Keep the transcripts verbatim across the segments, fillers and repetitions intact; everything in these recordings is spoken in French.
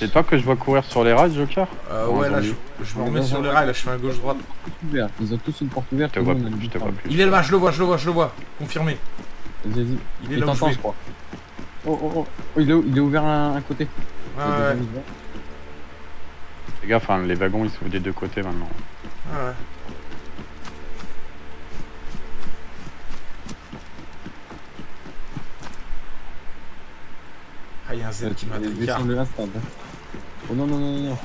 C'est toi que je vois courir sur les rails, Joker? Euh, ouais, là, je, je me remets sur les rails, là, je fais un gauche-droite. Ils ont tous une porte ouverte. Je te vois plus, je te vois plus. Il est là, je le vois, je le vois, je le vois. Confirmé. Vas-y, vas-y. Il est là où je vais. je crois. Oh, oh, oh. Oh, il est, il est ouvert à un côté. Ah ouais. Les gars, enfin, les wagons, ils s'ouvrent des deux côtés maintenant. Ah ouais. Ah, il y a un Z qui m'a tricard. Oh non, non, non, non.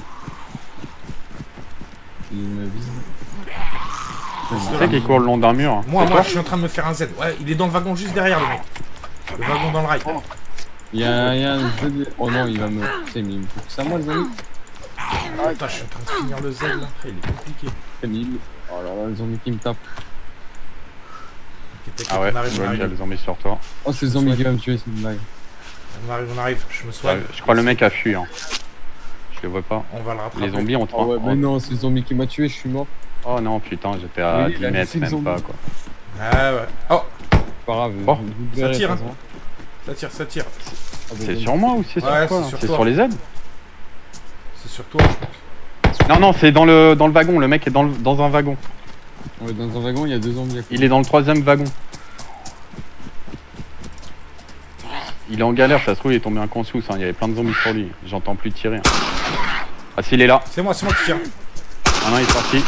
Il me vise. Tu sais qu'il court le long d'un mur. Moi, moi, je suis en train de me faire un Z. Ouais, il est dans le wagon juste derrière le mec. Le wagon dans le rail. Il y a, il y a un Z. Oh non, il va me pousser, mais il me faut que ça moi, les amis. Ah, attends, je suis en train de finir le Z là. Il est compliqué. Oh là là, les zombies qui me tapent. Okay, ah ouais, on arrive, je on vois qu'il y a arrive. le zombie sur toi. Oh, c'est le zombie qui va me tuer, c'est une blague. On arrive, on arrive. Je me soigne. Ouais, je crois le mec a fui. Hein. Je le vois pas. On va le rattraper. Les zombies ont trois. Oh ouais, mais non, c'est le zombie qui m'a tué, je suis mort. Oh non, putain, j'étais à oui, dix mètres, même pas quoi. Ah ouais. Oh, pas grave. Oh. Ça tire, hein. Ça tire, ça tire. C'est sur moi ou c'est sur ouais, quoi? C'est sur, sur les aides? C'est sur toi, je pense. Non, non, c'est dans le, dans le wagon. Le mec est dans, le, dans un wagon. Ouais, dans un wagon, il y a deux zombies. Il est dans le troisième wagon. Il est en galère, ça se trouve, il est tombé inconscient. Hein. Il y avait plein de zombies sur lui. J'entends plus tirer. Hein. Ah, s'il est là. C'est moi, c'est moi qui tire. Ah non, il est parti.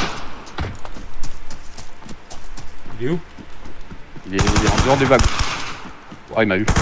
Il est où? Il est, il est en dehors du wagon. Oh, il m'a eu.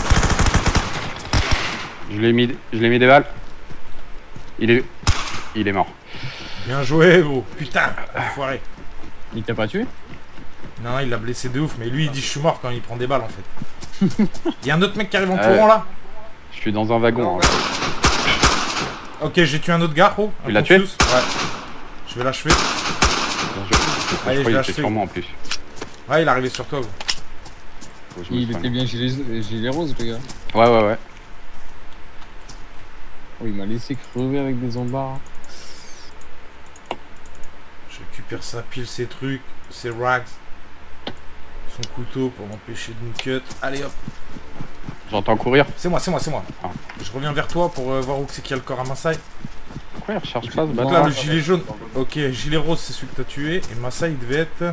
Je l'ai mis, je l'ai mis des balles. Il est, il est mort. Bien joué, gros. Putain, enfoiré. Il t'a pas tué? Non, il l'a blessé de ouf, mais lui il dit je suis mort quand il prend des balles en fait. Il y a un autre mec qui arrive en euh, courant là. Je suis dans un wagon. Hein. Ok, j'ai tué un autre gars, gros. Tu l'as tué? Ouais. Je vais l'achever. Je, Allez, je crois je qu'il était sur moi en plus. Ouais, il est arrivé sur toi. Gros. Il était bien gilet, gilet rose, le gars. Ouais, ouais, ouais. Oh, il m'a laissé crever avec des zombards. Je récupère sa pile, ses trucs, ses rags, son couteau pour m'empêcher de me cut. Allez hop. J'entends courir. C'est moi, c'est moi, c'est moi. Ah. Je reviens vers toi pour euh, voir où c'est qu'il y a le corps à Masai. Pourquoi il recharge pas ce Donc bâtard? là, le gilet jaune. Ok, gilet rose, c'est celui que t'as tué. Et Masai, il devait être.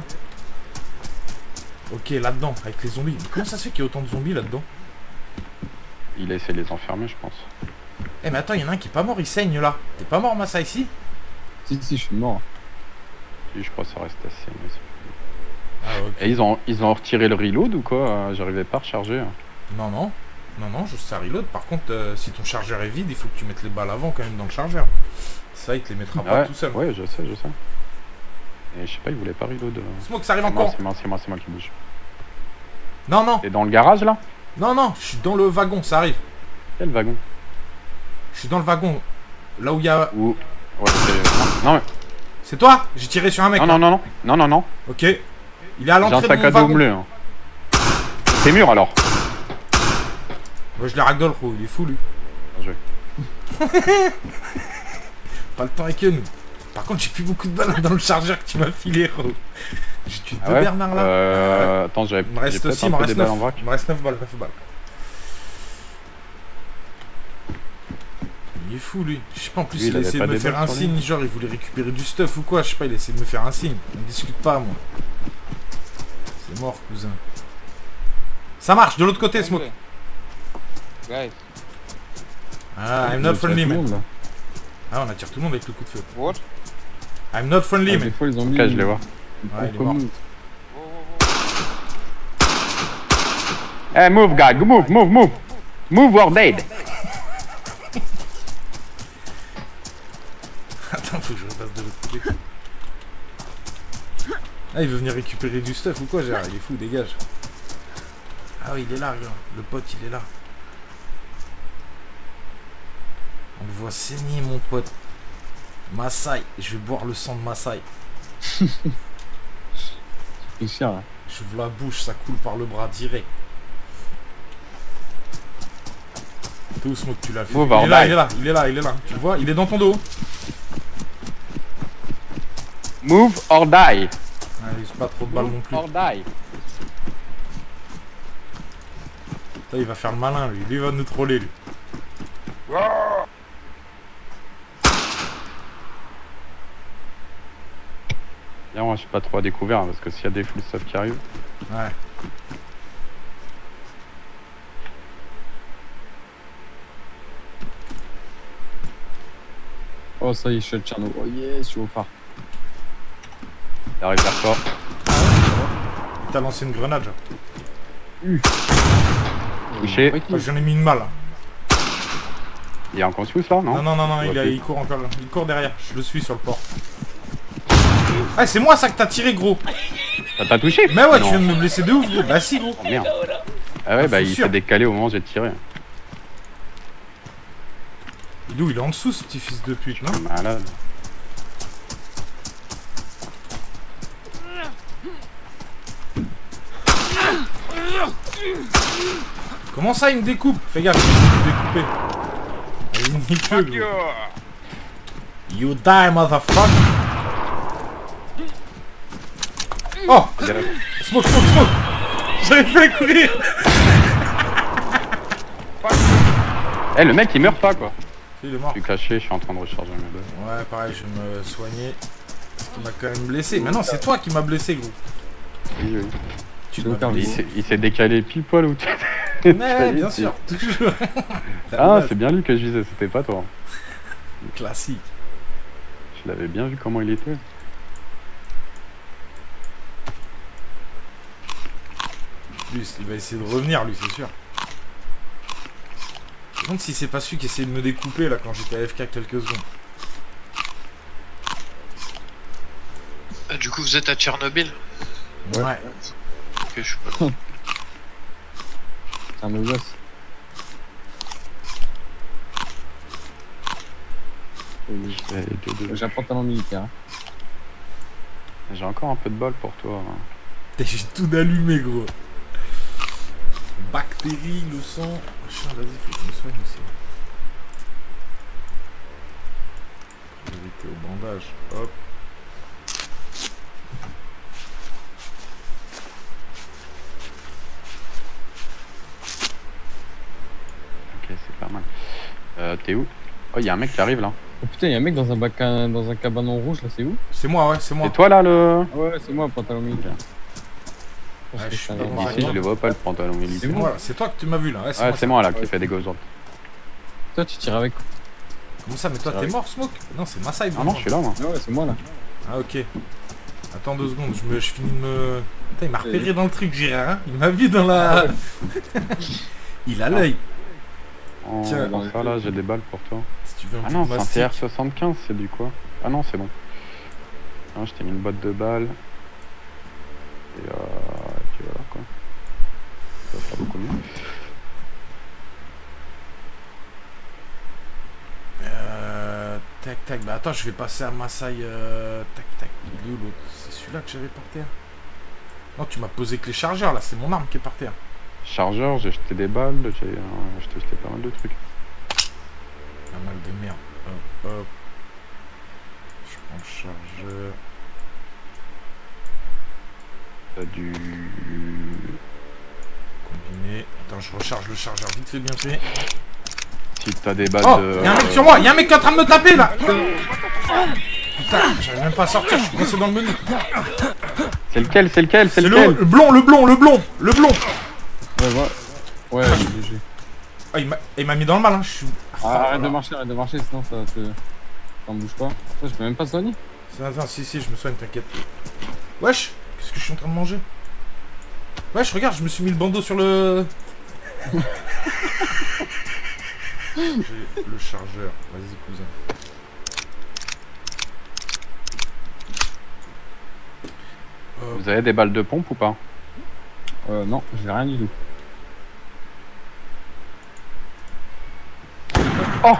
Ok, là-dedans, avec les zombies. Mais comment ça se fait qu'il y a autant de zombies là-dedans? Il a essayé de les enfermer, je pense. Eh, mais attends, il y en a un qui est pas mort, il saigne là. T'es pas mort, Masai, ici? Si, si, je suis mort. Oui, je crois que ça reste assez. Mais ah, ok. Et ils ont, ils ont retiré le reload ou quoi? J'arrivais pas à recharger. Non, non. Non, non, je sais reload. Par contre, euh, si ton chargeur est vide, il faut que tu mettes les balles avant quand même dans le chargeur. Ça, il te les mettra Ah pas ouais, tout seul. Ouais, je sais, je sais. Et je sais pas, il voulait pas reload. C'est moi que ça arrive C'est moi, encore. c'est moi, c'est moi, c'est moi qui bouge. Non, non. T'es dans le garage là? Non, non, je suis dans le wagon, ça arrive. Quel wagon? Je suis dans le wagon. Là où il y a... Où? Ouais, c'est... Non, mais... C'est toi? J'ai tiré sur un mec. Non, là. non, non, non, non, non, non. Ok. Il est à J'ai un l'entrée de sac mon à dos wagon. bleu. Hein. C'est mûr alors. Moi, je l'ai ragdoll, gros. Il est fou, lui. Bien joué. Pas le temps avec nous. Par contre, j'ai plus beaucoup de balles dans le chargeur que tu m'as filé, gros. J'ai tué Ah deux ouais Bernard là. euh... Attends, j'avais Il me reste peut-être aussi, un il me peu reste des balles en neuf. vrac. Il me reste neuf balles, neuf balles. Il est fou, lui. Je sais pas, en plus, Lui, il, il a avait essayé pas de me des faire balles un sur lui. signe. Genre, il voulait récupérer du stuff ou quoi. Je sais pas, il a essayé de me faire un signe. On discute pas, moi. C'est mort, cousin. Ça marche, de l'autre côté, Smoke. Guys, Ah, I'm not friendly, Tout le man. monde, là. Ah, on attire tout le monde avec le coup de feu. what? I'm not friendly, Ah, man. des fois, les zombies. Ok, je les vois. Ouais, il est comme mort. nous. Eh, move, guy, move, move, move. Move or dead. Attends, faut que je repasse de l'autre côté. Ah, il veut venir récupérer du stuff ou quoi, Gérard? Il est fou, dégage. Ah oui, il est là, regarde. Le pote, il est là. On le voit saigner, mon pote. Masai. Je vais boire le sang de Masai. C'est cher, là. J'ouvre la bouche, ça coule par le bras direct. T'es où, Smoke? Tu l'as fait? Move Il or est là, die. il est là, il est là, il est là. Tu le vois? Il est dans ton dos. Move or die. Ah, il se pas trop de balles non plus. Or die. Putain, il va faire le malin, lui. Lui, il va nous troller, lui. Là, moi, je suis pas trop à découvert parce que s'il y a des full stuff qui arrivent. Ouais. Oh, ça y est, je suis à Tcherno. Oh yes, je suis au phare. Il arrive vers toi. Il t'a lancé une grenade, genre. Uh. Touché. Oh, j'en ai mis une malle. Il est en conscious là, non? Non, non, non, non, il, Ok. a- il court encore là. Il court derrière. Je le suis sur le port. Ah, c'est moi ça que t'as tiré, gros. Ça t'a touché? Mais ouais, Non. tu viens de me blesser de ouf, gros. Bah si, gros. Oh, merde. Ah ouais, Ah, bah faut il sûr. s'est décalé au moment où j'ai tiré. Il est où? Il est en dessous, ce petit fils de pute, non? Malade. Comment ça, il me découpe? Fais gaffe, il me découper. Allez, nique-le, Fuck you. gros. You die, motherfucker. Oh! Smoke, smoke, smoke! J'avais fait courir! Eh, le mec il meurt pas quoi. Il est mort. Je suis caché, je suis en train de recharger mes balles. Ouais, pareil, je vais me soigner. Parce qu'il m'a quand même blessé. Mais non, c'est toi qui m'as blessé, gros. Oui, oui. Tu Je m'as vais faire Il blessé. s'est- il s'est décalé pile poil où tu. Ouais, bien sûr, toujours. Ah, c'est bien lui que je visais, c'était pas toi. Classique. Je l'avais bien vu comment il était. Lui, il va essayer de revenir, lui, c'est sûr. Je me demande si c'est pas celui qui essayait de me découper là quand j'étais A F K quelques secondes. Ah, du coup, vous êtes à Tchernobyl? Ouais. Ok, je suis pas là. C'est un beau gosse. Oui, Eh, deux, deux. j'ai un pantalon militaire. hein. J'ai encore un peu de bol pour toi. hein. J'ai tout allumé, gros. Bactéries, le sang. Machin, vas-y, faut que je me soigne aussi. Priorité au bandage. Hop. Ok, c'est pas mal. Euh, t'es où? Oh, il y a un mec qui arrive là. Oh putain, y'a un mec dans un, bac à- dans un cabanon rouge là, c'est où? C'est moi, ouais, c'est moi. C'est toi là le. Ah ouais, c'est moi, pantalon militaire. Je pense Ouais, que je suis c'est un pas genre- bon. Ici, je le vois pas le pantalon C'est militaire. moi, c'est toi que tu m'as vu là. Ouais, c'est Ouais, moi, c'est ça. moi là qui Ouais. fait des gauches droites. Toi, tu tires avec. Comment ça, mais toi C'est t'es vrai. mort, Smoke? Non, c'est Maasai. Ah non, je suis là moi. Ah ouais, c'est moi là. Ah, ok. Attends deux secondes, je, me, je finis de me. Putain, il m'a repéré dans le truc, j'irai, hein. Il m'a vu dans la. Il a l'œil. En... Tiens, dans ça là, j'ai des balles pour toi. Si tu veux un Ah petit non, c'est un mastic. T R soixante-quinze, c'est du quoi? Ah non, c'est bon. Ah, je t'ai mis une boîte de balles. Et, euh... et puis voilà quoi. Ça va faire beaucoup mieux. Euh, tac tac, bah attends, je vais passer à Maasai. Euh, tac tac, il est où l'autre? C'est celui-là que j'avais par terre. Non, tu m'as posé que les chargeurs là, c'est mon arme qui est par terre. Chargeur, j'ai jeté des balles, j'ai euh, je t'ai jeté pas mal de trucs. Pas mal de merde. Hop hop. Je prends le chargeur. T'as du. Combiné. Attends, je recharge le chargeur vite fait, bien fait. Si t'as des balles Oh, de. y'a un mec sur moi, y'a un mec qui est en train de me taper là. Putain, j'arrive même pas à sortir, je suis coincé dans le menu. C'est lequel? C'est lequel? C'est C'est le, lequel? le blond, le blond, le blond, le blond. Ouais, ouais. Ouais, il est léger. Ah, il m'a- il m'a mis dans le mal, hein. Je suis. Ah, arrête de marcher, arrête de marcher, sinon ça te. Ça me bouge pas. Ouais, je peux même pas soigner. Attends, si, si, je me soigne, t'inquiète. Wesh, qu'est-ce que je suis en train de manger? Wesh, regarde, je me suis mis le bandeau sur le. J'ai le chargeur. Vas-y, cousin. Euh, Vous avez des balles de pompe ou pas? Euh, non, j'ai rien du tout. Oh!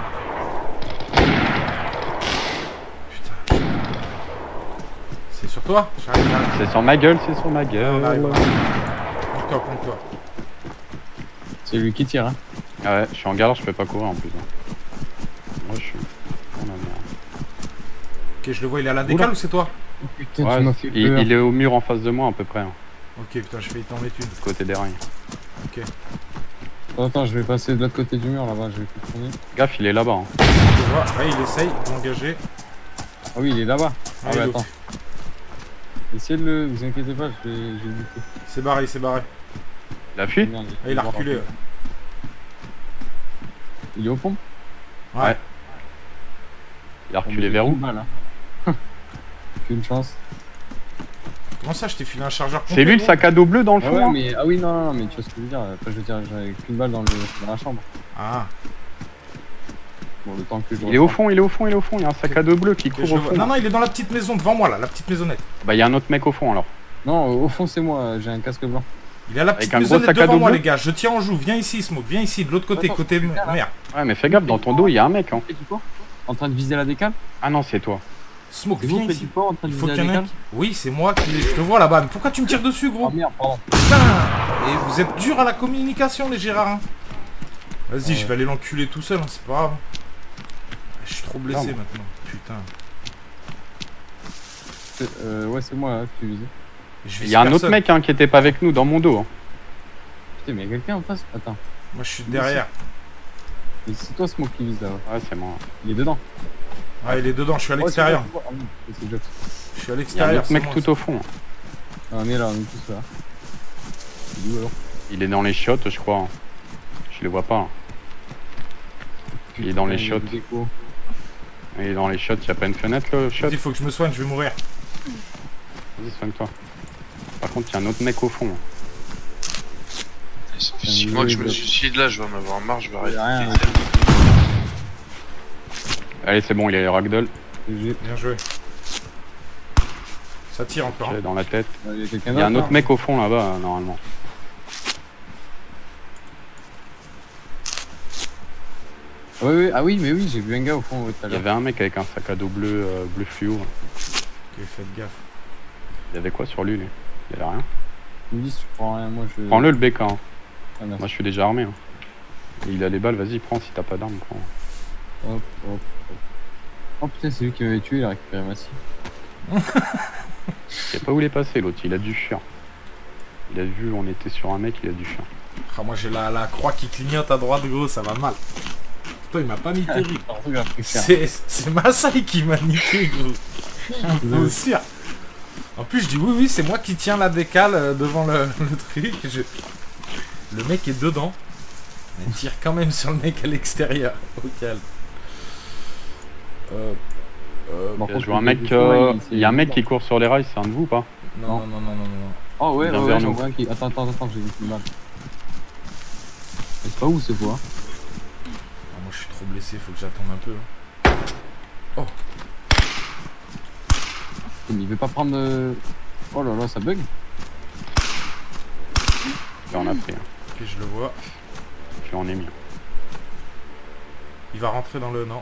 putain. C'est sur toi? J'arrive, j'arrive. C'est sur ma gueule, c'est sur ma Ah, on arrive, gueule. on arrive. Prends-toi, prends-toi. C'est lui qui tire, hein. Ah ouais, je suis en galère, je peux pas courir en plus. hein. Moi je suis. Oh la merde. Ok, je le vois, il est à la décale Oula. ou c'est toi? Oh putain, Ouais, tu m'as fait il, peur. il est au mur en face de moi à peu près, hein, Ok, putain, j'ai failli t'en mettre une. du côté des rails. Ok. Attends, attends, je vais passer de l'autre côté du mur là-bas, je vais plus tourner. Gaffe, il est là-bas. hein. Je vois, ouais, il essaye d'engager. Ah oui, il est là-bas. Ah Ouais, ouais, l'autre. attends. Essayez de le... Vous inquiétez pas, je vais je vais buter. C'est barré, il s'est barré. La fuite. Merde, Ah, il a reculé. Ouais. Il est au pont. Ouais. Il a reculé vers où? Mal, hein. Aucune chance. Comment ça, je t'ai filé un chargeur complet, C'est lui le gros sac à dos bleu dans le Ah fond ouais, là mais... Ah oui, non, non, non, mais tu vois ce que je veux dire. Après, je veux dire, j'avais qu'une balle dans, le... dans la chambre. Ah. Bon, le temps que je Il est au fond, il est au fond, il est au fond. Il y a un sac à dos bleu qui Ok, court je au vois. fond. Non, non, il est dans la petite maison devant moi là, la petite maisonnette. Bah, il y a un autre mec au fond alors. Non, au fond, c'est moi, j'ai un casque blanc. Il est à la Avec petite un gros maisonnette sac à devant dos moi, bleu les gars. Je tiens en joue. Viens ici, Smoke. Viens ici, de l'autre côté, Attends, côté. c'est là, là. Merde. Ouais, mais fais gaffe, dans ton dos, il y a un mec. Hein. Et tu cours en train de viser la décale. Ah non, c'est toi. Smoke, C'est vous viens qui ici. faites du port en train de Il faut viser qu'il y la en ait un décale. qui- Oui, c'est moi qui. Je te vois là-bas. Mais pourquoi tu me tires dessus, gros? Oh merde, pardon. Putain. Et vous êtes dur à la communication, les Gérards. Vas-y, Ouais. je vais aller l'enculer tout seul, hein, c'est pas grave. Je suis trop blessé Non. maintenant. Putain. C'est- Euh, ouais, c'est moi là, que tu visais. Je Il vise y a un autre personne. mec hein, qui était pas avec nous dans mon dos. Hein. Putain, mais il y a quelqu'un en face. Attends. Moi, je suis derrière. Et c'est toi, Smoke, qui vise là. Ouais, c'est moi. Il est dedans. Ah, il est dedans. Je suis à l'extérieur. Oh, c'est Jox. Ah, non, c'est Jox. Je suis à Il y a un l'extérieur. autre c'est mec moi, tout au fond. Ah, on est là, on est tous là. Il est où alors? Il est dans les chiottes, je crois. Je le vois pas. Il est dans les Putain, chiottes. il y a des échos. Il est dans les chiottes. Il y a pas une fenêtre le shot? Il faut que je me soigne, je vais mourir. Vas-y, soigne-toi. Par contre, il y a un autre mec au fond. Ça fait six mois que je me suicide là, je vais en avoir marre, je vais Il y arrêter. a rien. Allez, c'est bon, il est ragdoll. J'ai- Bien joué. Ça tire encore. J'ai dans la tête. Il y a quelqu'un Il y a un d'autre, autre là. mec au fond là-bas, euh, normalement. Ouais, ouais, ah oui, mais oui, j'ai vu un gars au fond ouais, tout à Il y l'heure. avait un mec avec un sac à dos bleu, euh, bleu fluo. Ok, faites gaffe. Il y avait quoi sur lui, lui? Il y avait rien. Il me dit si tu prends rien, moi je. Prends-le le B K. Hein. Ah, merci. Moi, je suis déjà armé. Hein. Et il a les balles, vas-y, prends si t'as pas d'armes. Prends. Hop, hop, hop. Oh putain, c'est lui qui m'avait tué, il a récupéré ma scie. Je sais pas où il est passé, l'autre. Il a dû fuir. Il a vu, on était sur un mec, il a dû fuir. Ah, moi j'ai la, la croix qui clignote à droite, gros, ça va mal. Putain, il m'a pas mis terrible. Oh, regarde, c'est C'est c'est Masai qui m'a niqué, gros. Faut sûr. En plus, je dis oui, oui, c'est moi qui tiens la décale euh, devant le, le truc. Je- Le mec est dedans. Mais il tire quand même sur le mec à l'extérieur. Au calme. Euh, euh, Bon, Il y a un mec, euh, il y a un mec qui court sur les rails, c'est un de vous ou pas? non, non, non, non, non, non. Oh ouais, Viens ouais, vers ouais, j'en nous. vois un qui. Attends, attends, attends, j'ai vu une balle. Mais c'est pas où c'est quoi? Ah, moi je suis trop blessé, faut que j'attende un peu. hein. Mais il veut pas prendre. euh, Oh là là, ça bug. Tu en as pris. Hein. Ok, je le vois. Tu en ai mis. Il va rentrer dans le... Non.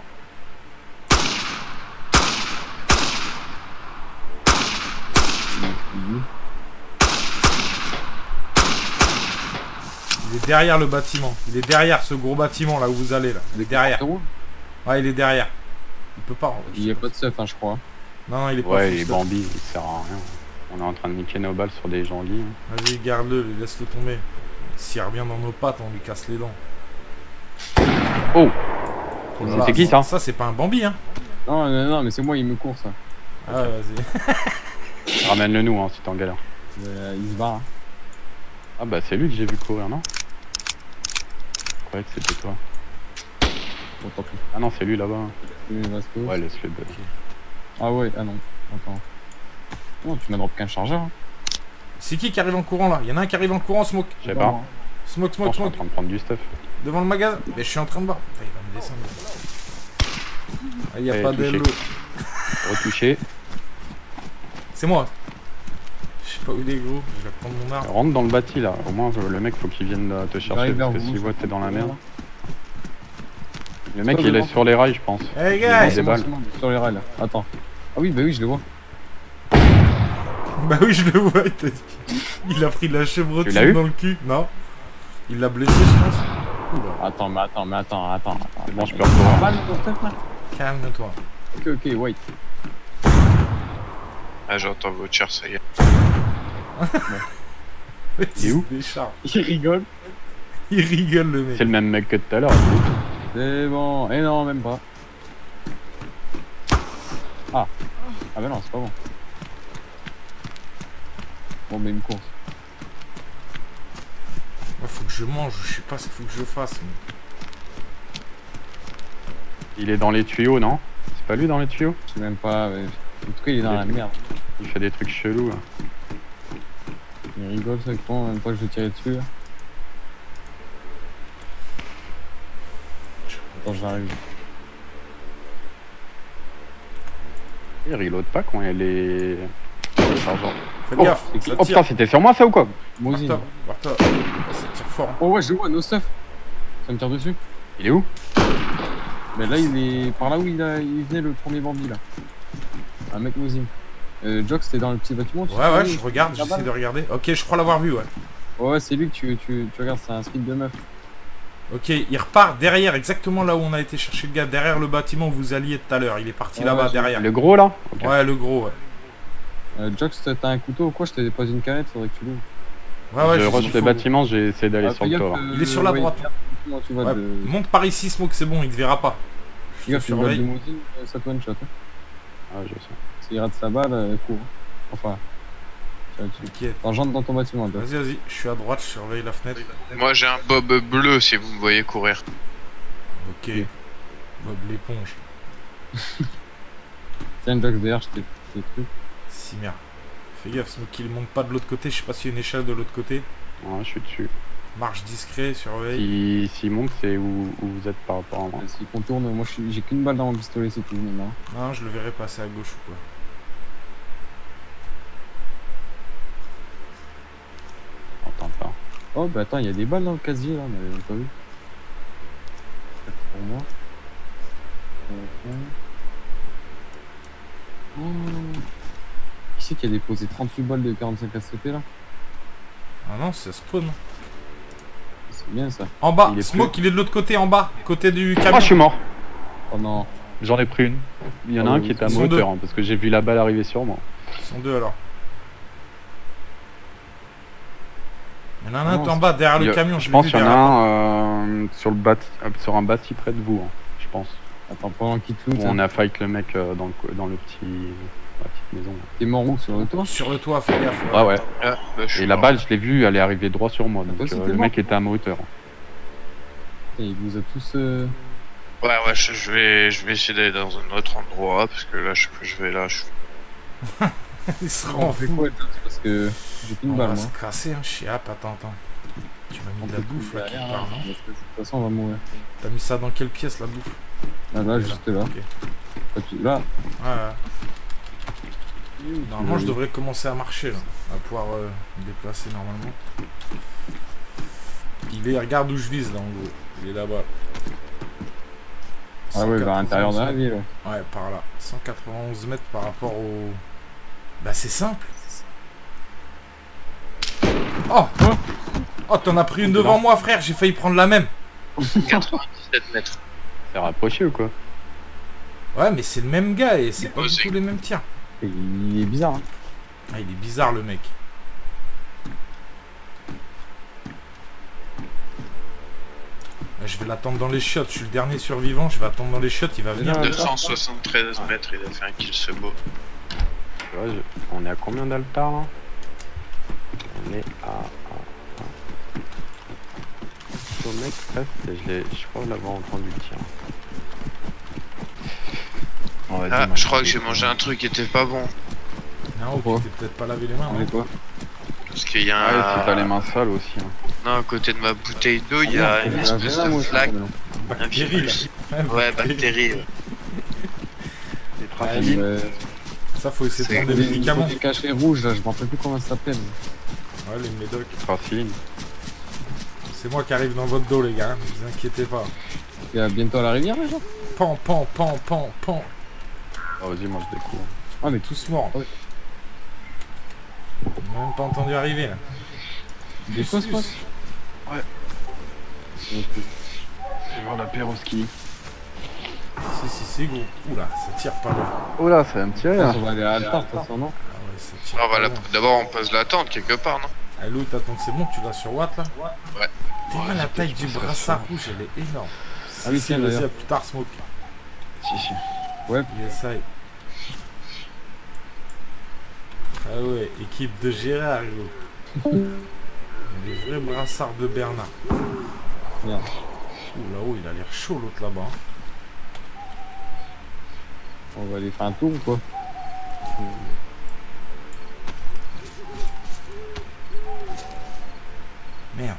Il est derrière le bâtiment. Il est derrière ce gros bâtiment là où vous allez là. Il est derrière. C'est où? Ouais, il est derrière. Il peut pas. Il y a pas de stuff, hein, je crois. Non, non, il est pas. Ouais, full il est stuff. Bambi, il sert à rien. On est en train de niquer nos balles sur des janviers. Hein. Vas-y, garde-le, laisse-le tomber. S'il revient dans nos pattes, on lui casse les dents. Oh! Voilà, C'était qui ça? Ça, c'est pas un Bambi, hein. Non, non, non, mais c'est moi, il me court ça. Ah, vas-y. Ramène-le nous hein, si t'es en galère. Euh, il se barre. Hein. Ah bah c'est lui que j'ai vu courir, non? Je croyais que c'était toi. Bon, tant pis. Ah non, c'est lui là-bas. Il va se poser. Ouais, laisse-le bug. Ah ouais, ah non. Attends. Non, tu m'as drop qu'un chargeur. Hein. C'est qui qui arrive en courant là? Il y en a un qui arrive en courant, Smoke. Je sais Non, pas. hein. Smoke, Je smoke, pense qu'on est en smoke. train de prendre du stuff. Devant le magasin. Mais je suis en train de voir. Putain, il va me descendre. Ah, il n'y a Eh, pas touché. d'Hello. Retouché. C'est moi. Je sais pas où il est, gros. Je vais prendre mon arme. Rentre dans le bâti là. Au moins le mec faut qu'il vienne euh, te chercher J'arrive vers parce que vous, s'il voit je que t'es dans la pense. merde. Le mec Toi, il est devant. sur les rails je pense. Eh les Il gars a Ouais, des c'est moi, balles. c'est moi, sur les rails là. Attends. Ah oui, bah oui, je le vois. Bah oui, je le vois. Il, t'a dit. Il a pris de la Tu l'as chevrotine eu dans le cul. Non. Il l'a blessé, je pense. Oula. Attends, mais attends, mais attends, attends. attends. C'est bon, je peux Il y a recourir. un balle dans ton stuff là? Calme-toi. Ok, ok, wait. Ah, j'entends votre cher, ça y est. Il est où? se décharge. Il rigole. Il rigole le mec. C'est le même mec que tout à l'heure. C'est bon. Eh non, même pas. Ah. Ah bah non, c'est pas bon. Bon, mais une course. Ouais, faut que je mange, je sais pas ce qu'il faut que je fasse. Mais... Il est dans les tuyaux, non? C'est pas lui dans les tuyaux? Je sais même pas. Mais... En tout cas, il est dans Il la est- merde. Il fait des trucs chelous. Là. Il rigole, ce con, même pas que je vais tirer dessus. Là. Attends, j'arrive. Il reload pas quand il est... Argent. Fais Oh, gaffe, ça Oh tire. putain, c'était sur moi ça ou quoi? Mosine. Bartha, Bartha. Oh, ça tire fort. Hein. Oh ouais, je le vois, no stuff. Ça me tire dessus. Il est où? Mais là, il est par là où il, a... il venait le premier bandit là. Un mec Mosine. Euh, Jox, t'es dans le petit bâtiment. Tu Ouais, sais, ouais, lui, je regarde, là-bas, j'essaie là. de regarder. Ok, je crois l'avoir vu, ouais. Ouais, c'est lui que tu, tu, tu regardes, c'est un speed de meuf. Ok, il repart derrière, exactement là où on a été chercher le gars, derrière le bâtiment où vous alliez tout à l'heure. Il est parti Ouais, là-bas, ouais, derrière. Le gros là? Ok. Ouais, le gros, ouais. Euh, Jox, t'as un couteau ou quoi? Je t'ai déposé une canette, faudrait que tu l'ouvres. Ouais, ouais, je je rush sais les faut- bâtiments, j'ai essayé d'aller Ah, sur fais le gaffe, toit. là. euh, Il est sur la ouais, droite. Tu vois, Ouais, de... monte par ici, Smoke, c'est bon, il te verra pas. Fais gaffe, une balle de surveille. Mosine, euh, ça te one shot. Hein. Ah, je sais. S'il rate sa balle, euh, cours. Enfin, tiens dessus. Ok, T'en rentres dans ton bâtiment, toi. vas-y, vas-y, je suis à droite, je surveille la fenêtre. Moi j'ai un bob bleu si vous me voyez courir. Ok. Bob l'éponge. Tiens, Jox, derrière, je t'ai fait des trucs. Si merde. Fais gaffe, Smoke, il monte pas de l'autre côté. Je sais pas s'il y a une échelle de l'autre côté. Ouais, je suis dessus. Marche discret, surveille. Si- S'il monte, c'est où, où vous êtes par rapport à moi. Euh, S'il contourne, moi, je suis- j'ai qu'une balle dans mon pistolet, c'est tout, maintenant. Non, je le verrai passer à gauche ou quoi. On t'entend pas. Oh, bah attends, il y a des balles dans le casier, là, on avait même pas vu. C'est pour moi. Euh, Oh. Qui c'est qui a déposé trente-huit balles de quarante-cinq A C P, là? Ah non, ça spawn. C'est bien, ça. En bas, Il est Smoke, il est de l'autre côté, en bas, côté du camion. Ah, je suis mort. Oh non. J'en ai pris une. Il y en a Oh, un qui était à ils sont mon deux. hauteur, hein, parce que j'ai vu la balle arriver sur moi. Ils sont deux alors. Il y en a un Ah non, autre en bas, derrière Il y le a- camion. je l'ai pense vu qu'il y en a derrière. un euh, sur, le bâti- euh, sur un bâti près de vous, hein, je pense. Attends, pendant qu'il te loot, Où on hein. a fight le mec euh, dans, le, co- dans le petit, la petite maison. là. T'es mort où, sur le toit? Sur le toit, fais gaffe. Ouais, ouais. Ah, bah, je suis Et la mort. balle, je l'ai vue, elle est arrivée droit sur moi. Donc toi aussi, euh, t'es le mort mec était à ma hauteur. Et il vous a tous... Euh... Ouais, ouais, je, je vais, je vais essayer d'aller dans un autre endroit parce que là, je, je vais là. Je... Il sera On en fait fou. quoi, Jox? Parce que j'ai qu'une On balle, va moi. se casser un chiap, attends, attends. Tu m'as mis On de la peut bouffe tout là quelque derrière, part, hein. non De toute façon, on va mourir. T'as mis ça dans quelle pièce la bouffe? Là, là, juste là. Ok. Là, tu- là. Ouais, ouais. Normalement, je devrais commencer à marcher là, à pouvoir euh, me déplacer normalement. Il est, regarde où je vise là en gros. Il est là-bas. Ah ouais, vers l'intérieur de la ville. Ouais. Ouais, par là. cent quatre-vingt-onze mètres par rapport au... Bah c'est simple. Oh Oh, t'en as pris une devant moi frère, j'ai failli prendre la même. quatre-vingt-dix-sept mètres. C'est rapproché ou quoi? Ouais, mais c'est le même gars et c'est pas du Aussi. tout les mêmes tirs. Et il est bizarre. Hein. Ah, il est bizarre le mec. Ouais, je vais l'attendre dans les chiottes, je suis le dernier survivant, je vais attendre dans les chiottes, il va venir. Ouais. deux cent soixante-treize mètres, il a fait un kill ce beau. Ouais, je- On est à combien d'altar là? On est à... à- à- Ce mec presque, et je, l'ai- je crois l'avoir entendu tirer. Bon, vas-y, Ah, mange je crois que des j'ai coups, mangé hein. un truc qui était pas bon. Non, Pourquoi tu t'es peut-être pas lavé les mains. On hein. est quoi? Parce qu'il y a Ouais, si t'as les un. mains sales aussi. hein. Non, à côté de ma bouteille d'eau, il y a Ah, une non, espèce là, de moi, je flaque. sais pas, Un Bactérie, virus. là. Ouais, bactérie. ouais. Des non. trafics. Euh, Ça, faut essayer de C'est prendre des des médicaments. des cachets rouges, là, je m'en rappelle plus comment ça s'appelle. Ouais, les médocs. Trafic. C'est moi qui arrive dans votre dos, les gars. Ne vous inquiétez pas. Il y a bientôt à la rivière, déjà? Pan, pan, pan, pan, pan. Ah, vas-y, mange des coups. Ah, mais Tous morts. Ouais. On m'a même pas entendu arriver, là. des fausses passes? Ouais. Je vais voir l'apéroski. Si, si, si, gros. Oula, ça tire pas loin. Oh là, ça va me tirer On là. va aller à l'altar, de toute façon, non? Ah ouais, ça tire Ah, pas bah, loin. la- D'abord, on pose l'attente quelque part, non? Ah, l'autre, attends, c'est bon, tu l'as sur Watt, là? Ouais. Tellement Ouais, la c'est taille peut-être du que ça brassard sort. rouge, elle est énorme. Ah oui, Si, tiens, vas-y, d'ailleurs. à plus tard, Smoke. Si, si. Ouais. Il essaye. Ah ouais, équipe de Gérard, gros. Des vrais brassards de Bernard. Merde. Ouh, là-haut, il a l'air chaud, l'autre là-bas. On va aller faire un tour ou quoi? Merde.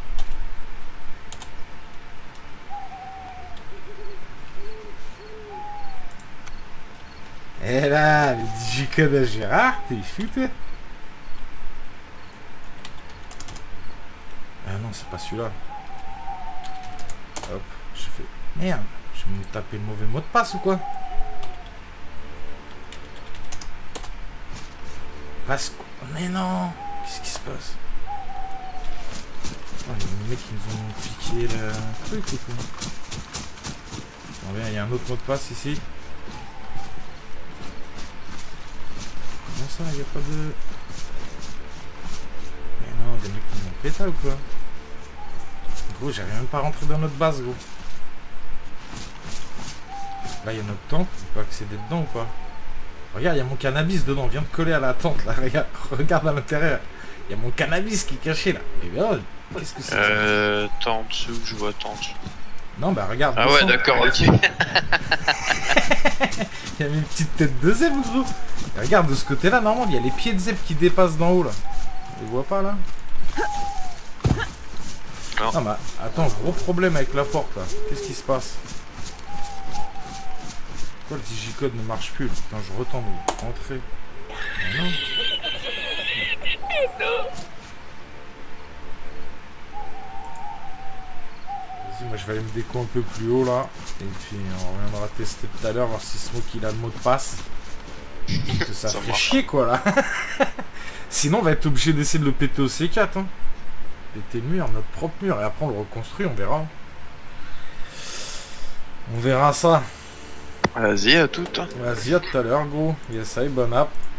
Et là, le digicode de Gérard, t'es fou, toi? Ah non, c'est pas celui-là. Hop, j'ai fait... Merde, je vais me taper le mauvais mot de passe ou quoi? Parce que... Mais non! Qu'est-ce qui se passe? Oh, les mecs qui nous ont piqué le truc ou quoi? Attends, bien, il y a un autre mot de passe ici. Comment ça, il n'y a pas de... Mais non, des mecs qui nous ont pété ou quoi? Gros, j'arrive même pas à rentrer dans notre base, gros. Là, il y a notre tente. On peut accéder dedans ou pas? Regarde, il y a mon cannabis dedans. On vient de coller à la tente, là. Regarde, regarde à l'intérieur. Il y a mon cannabis qui est caché, là. Mais bien, qu'est-ce que c'est? Euh... T'en en dessous, je vois t'en en dessous. Non, bah regarde. Ah ouais, descends. d'accord, ok. Il y a une petite tête de zèbre, gros. Et regarde, de ce côté-là, normalement, il y a les pieds de zèbre qui dépassent d'en haut, là. On les voit pas, là? Non. Non, mais attends, gros problème avec la porte, là. Qu'est-ce qui se passe? Pourquoi le digicode ne marche plus, là? Putain, je retente de rentrer. Mais non. Vas-y, moi je vais aller me déco un peu plus haut là. Et puis on reviendra tester tout à l'heure, voir si Smoke il a le mot de passe. Parce que ça, Ça fait marche. chier quoi là. Sinon on va être obligé d'essayer de le péter au C quatre. Hein. Péter le mur, notre propre mur. Et après on le reconstruit, on verra. On verra ça. Vas-y, à toutes. Vas-y, à tout à l'heure gros. Yes, I, bonne app.